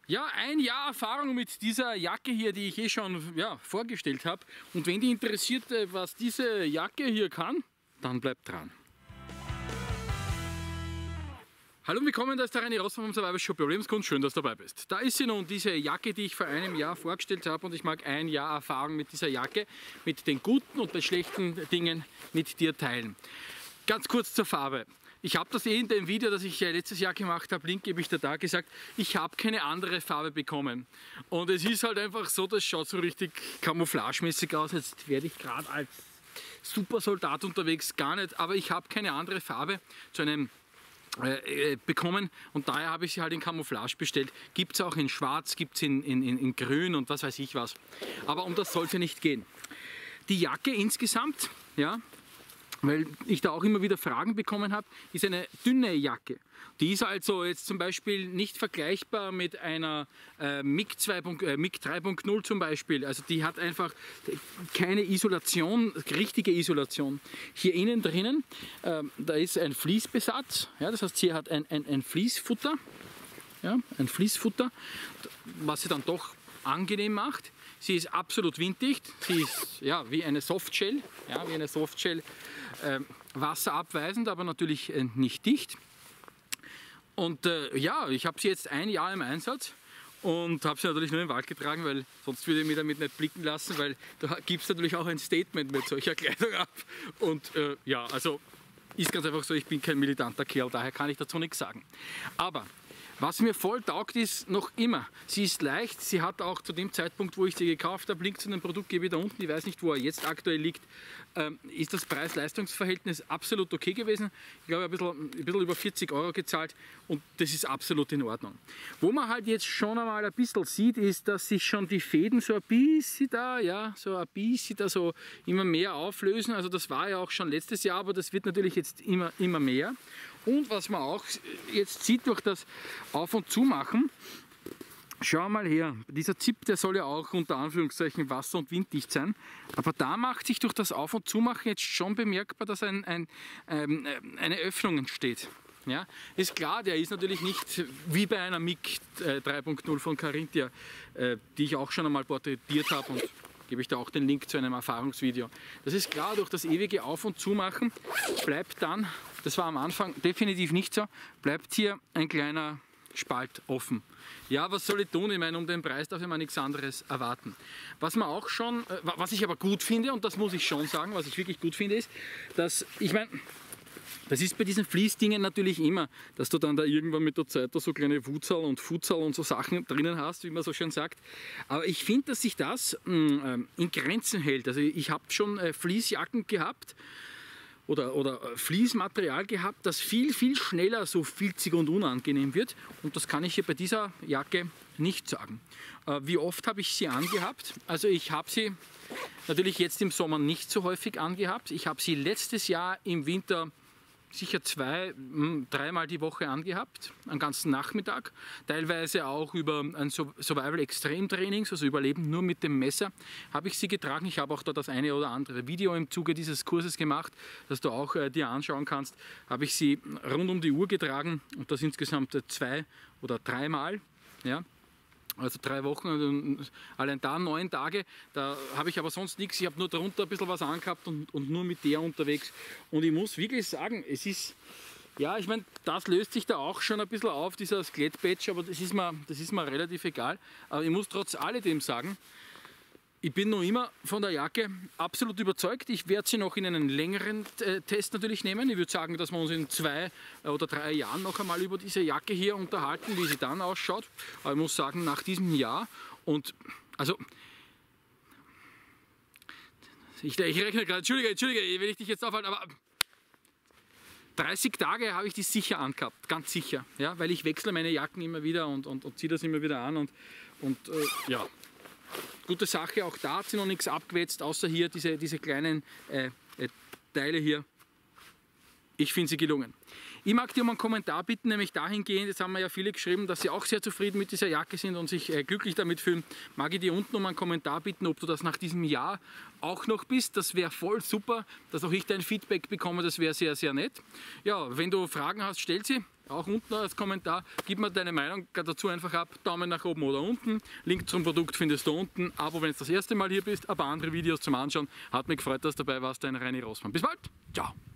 Ja, ein Jahr Erfahrung mit dieser Jacke hier, die ich schon vorgestellt habe. Und wenn dich interessiert, was diese Jacke hier kann, dann bleibt dran. Hallo und willkommen, da ist der René Rossmann vom Survival Shop Überlebenskunst. Schön, dass du dabei bist. Da ist sie nun, diese Jacke, die ich vor einem Jahr vorgestellt habe, und ich mag ein Jahr Erfahrung mit dieser Jacke, mit den guten und den schlechten Dingen mit dir teilen. Ganz kurz zur Farbe. Ich habe das in dem Video, das ich letztes Jahr gemacht habe, Link gebe ich dir da, gesagt, ich habe keine andere Farbe bekommen. Und es ist halt einfach so, das schaut so richtig camouflagemäßig aus. Jetzt werde ich gerade als Supersoldat unterwegs, gar nicht, aber ich habe keine andere Farbe zu einem bekommen und daher habe ich sie halt in Camouflage bestellt. Gibt es auch in Schwarz, gibt es in Grün und was weiß ich was. Aber um das soll es ja nicht gehen. Die Jacke insgesamt, ja, weil ich da auch immer wieder Fragen bekommen habe, ist eine dünne Jacke. Die ist also jetzt zum Beispiel nicht vergleichbar mit einer MiG 3.0 zum Beispiel. Also die hat einfach keine Isolation, richtige Isolation. Hier innen drinnen, da ist ein Fließbesatz, ja, das heißt, hier hat ein Fließfutter, ja, ein Fließfutter, was sie dann doch angenehm macht. Sie ist absolut winddicht, sie ist ja, wie eine Softshell, wasserabweisend, aber natürlich nicht dicht. Und ja, ich habe sie jetzt ein Jahr im Einsatz und habe sie natürlich nur im Wald getragen, weil sonst würde ich mich damit nicht blicken lassen, weil da gibt es natürlich auch ein Statement mit solcher Kleidung ab. Und ja, also ist ganz einfach so, ich bin kein militanter Kerl, daher kann ich dazu nichts sagen. Aber was mir voll taugt, ist noch immer, sie ist leicht, sie hat auch zu dem Zeitpunkt, wo ich sie gekauft habe, Link zu dem Produkt gebe ich da unten, ich weiß nicht, wo er jetzt aktuell liegt, ist das Preis-Leistungs-Verhältnis absolut okay gewesen. Ich glaube, ein bisschen über 40 Euro gezahlt und das ist absolut in Ordnung. Wo man halt jetzt schon einmal ein bisschen sieht, ist, dass sich schon die Fäden so ein bisschen da, ja, so immer mehr auflösen. Also das war ja auch schon letztes Jahr, aber das wird natürlich jetzt immer mehr. Und was man auch jetzt sieht durch das Auf- und Zumachen, schau mal her, dieser Zip, der soll ja auch unter Anführungszeichen wasser- und winddicht sein, aber da macht sich durch das Auf- und Zumachen jetzt schon bemerkbar, dass eine Öffnung entsteht. Ja, ist klar, der ist natürlich nicht wie bei einer MiG 3.0 von Carinthia, die ich auch schon einmal porträtiert habe, und gebe ich da auch den Link zu einem Erfahrungsvideo. Das ist klar, durch das ewige Auf- und Zumachen bleibt dann, das war am Anfang definitiv nicht so, bleibt hier ein kleiner Spalt offen. Ja, was soll ich tun? Ich meine, um den Preis darf ich mal nichts anderes erwarten. Was man auch schon, was ich aber gut finde, und das muss ich schon sagen, was ich wirklich gut finde, ist, dass, ich meine, das ist bei diesen Fließdingen natürlich immer, dass du dann da irgendwann mit der Zeit da so kleine Wutzerl und Futzerl und so Sachen drinnen hast, wie man so schön sagt. Aber ich finde, dass sich das in Grenzen hält. Also ich habe schon Fließjacken gehabt oder Fließmaterial gehabt, das viel schneller so filzig und unangenehm wird. Und das kann ich hier bei dieser Jacke nicht sagen. Wie oft habe ich sie angehabt? Also ich habe sie natürlich jetzt im Sommer nicht so häufig angehabt. Ich habe sie letztes Jahr im Winter sicher 2-3 Mal die Woche angehabt, einen ganzen Nachmittag, teilweise auch über ein Survival-Extrem-Training, also Überleben nur mit dem Messer, habe ich sie getragen. Ich habe auch da das eine oder andere Video im Zuge dieses Kurses gemacht, das du auch dir anschauen kannst, habe ich sie rund um die Uhr getragen und das insgesamt 2 oder 3 Mal. Ja. Also 3 Wochen, allein da 9 Tage, da habe ich aber sonst nichts, ich habe nur darunter ein bisschen was angehabt und nur mit der unterwegs. Und ich muss wirklich sagen, es ist, ja, ich meine, das löst sich da auch schon ein bisschen auf, dieser Skelettpatch, aber das ist mir relativ egal. Aber ich muss trotz alledem sagen, ich bin noch immer von der Jacke absolut überzeugt. Ich werde sie noch in einen längeren Test natürlich nehmen. Ich würde sagen, dass wir uns in 2 oder 3 Jahren noch einmal über diese Jacke hier unterhalten, wie sie dann ausschaut. Aber ich muss sagen, nach diesem Jahr und also ich rechne gerade, Entschuldige, wenn ich dich jetzt aufhalte, aber 30 Tage habe ich die sicher angehabt, ganz sicher, ja, weil ich wechsle meine Jacken immer wieder und ziehe das immer wieder an und ja. Gute Sache, auch da hat sie noch nichts abgewetzt, außer hier diese kleinen Teile hier. Ich finde sie gelungen. Ich mag dir um einen Kommentar bitten, nämlich dahingehend, jetzt haben wir ja viele geschrieben, dass sie auch sehr zufrieden mit dieser Jacke sind und sich glücklich damit fühlen. Mag ich dir unten um einen Kommentar bitten, ob du das nach diesem Jahr auch noch bist. Das wäre voll super, dass auch ich dein Feedback bekomme, das wäre sehr nett. Ja, wenn du Fragen hast, stell sie. auch unten als Kommentar. Gib mir deine Meinung dazu einfach ab. Daumen nach oben oder unten. Link zum Produkt findest du unten. Abo, wenn du das erste Mal hier bist. Aber andere Videos zum Anschauen. Hat mich gefreut, dass du dabei warst. Dein Reini Rossmann. Bis bald. Ciao.